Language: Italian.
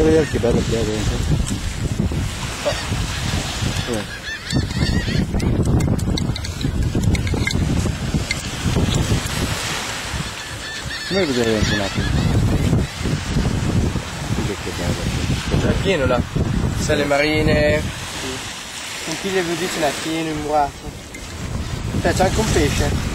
Faccio vedere che bello che è dentro. Come vedere dentro un attimo? Che bello. È pieno là. Sale marine. Un chilo e 12 è pieno in buraco. C'è anche un pesce.